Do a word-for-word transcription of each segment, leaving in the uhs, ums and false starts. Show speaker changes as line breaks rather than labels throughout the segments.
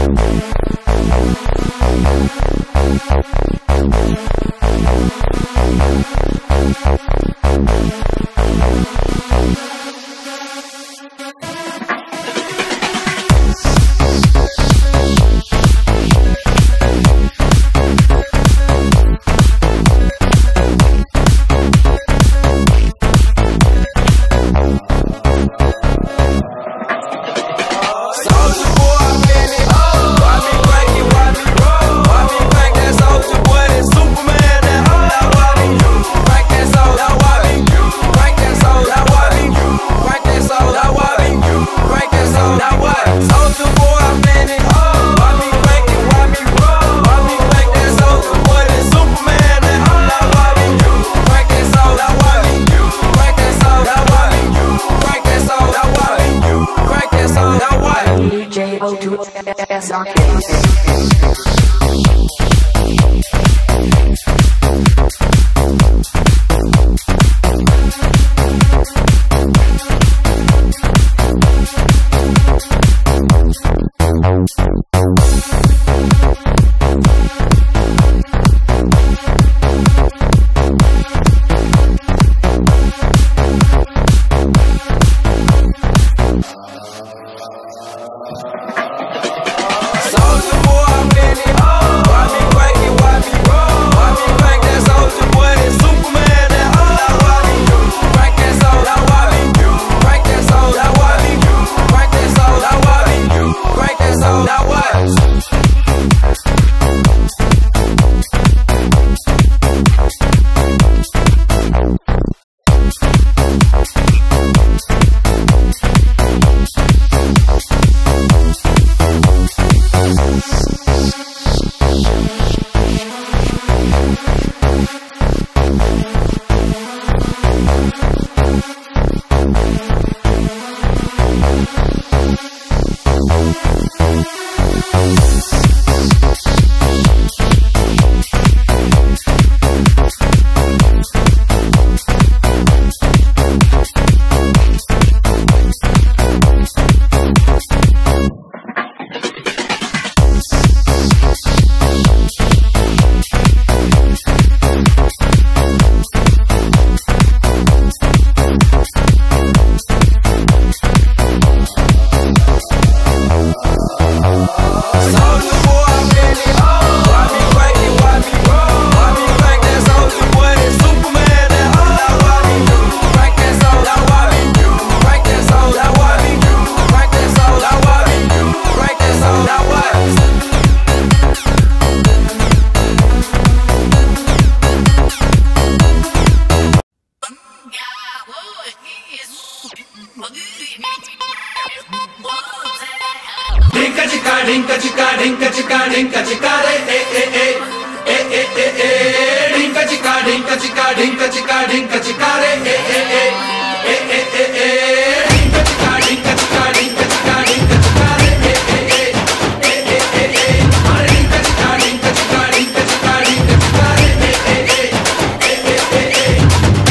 Dinka chika dinka chika dinka chika dinka chika re e e e e e e e dinka chika dinka chika dinka chika dinka chika re e e e e e e e dinka chika dinka chika dinka chika dinka chika re e e e e e e e dinka chika dinka chika dinka chika dinka chika re e e e e e e e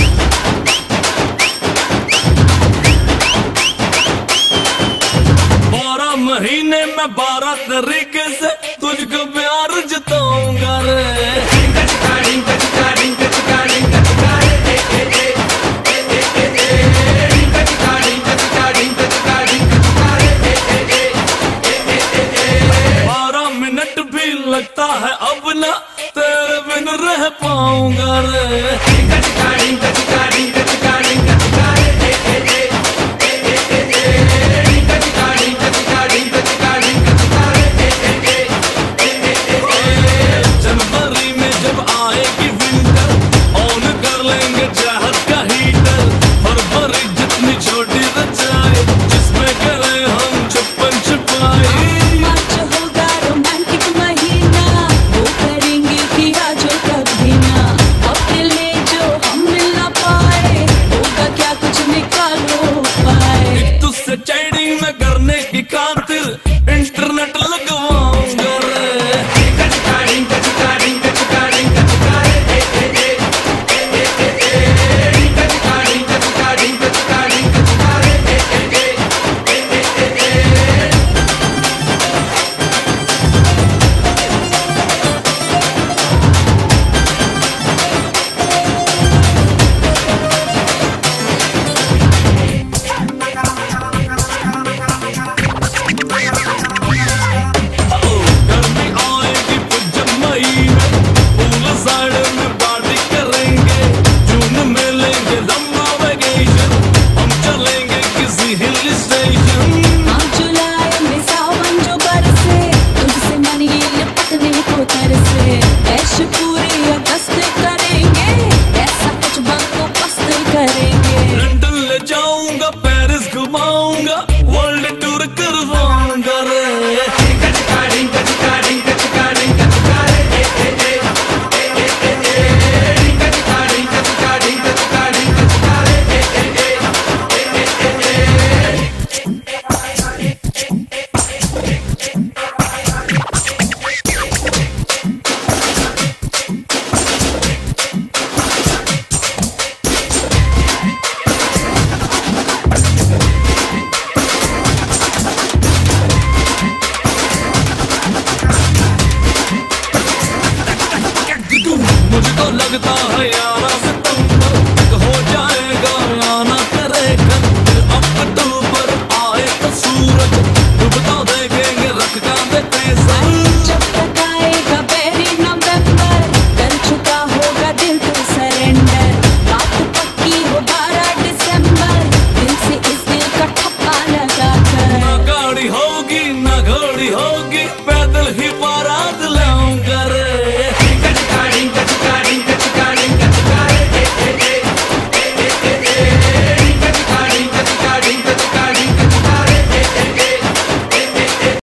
बारह महीने में बारह तरीके से तुझको प्यार जताऊंगा रे
dinka chika dinka chika dinka chika dinka chika re e e e e e e e dinka chika dinka chika dinka chika dinka chika re e e e e e e e
बारह minute भी लगता है अब ना तेरे बिन रह पाऊंगा रे
dinka chika dinka chika dinka chika dinka chika re e e e e e e e dinka chika dinka chika dinka chika dinka chika re e e e e e e e
जनवरी में जब आएगी winter on कर लेंगे चाहत का heater फरवरी जितनी छोटी रचाए जिसमें करें हम छप्पन छुपाई
मार्च होगा रोमांटिक महीना वो करेंगे किया जो कभी ना अपने
लगता है यार